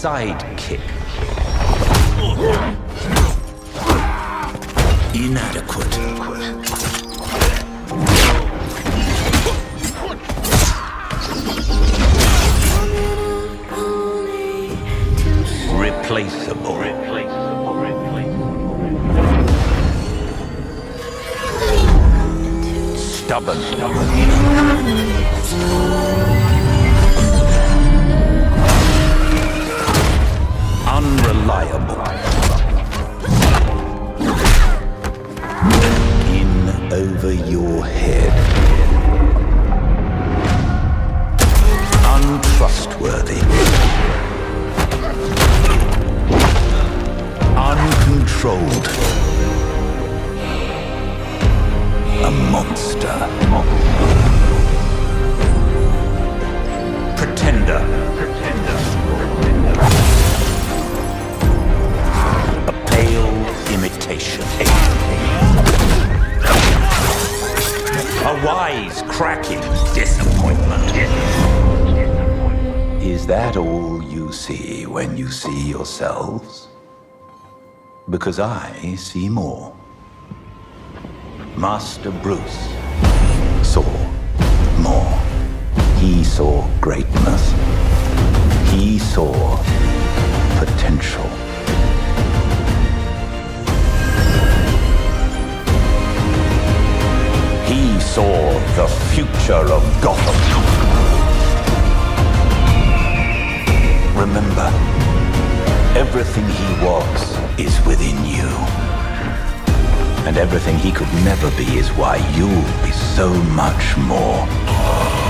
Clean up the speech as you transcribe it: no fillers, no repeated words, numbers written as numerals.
sidekick. Inadequate. Replaceable. Stubborn. Unreliable. In over your head. Untrustworthy. Uncontrolled. A monster. Pretender. A pale imitation. A wise, cracking disappointment. Is that all you see when you see yourselves? Because I see more. Master Bruce saw more. He saw greatness. He saw potential. He saw the future of Gotham. Remember, everything he was is within you. And everything he could never be is why you'll be so much more.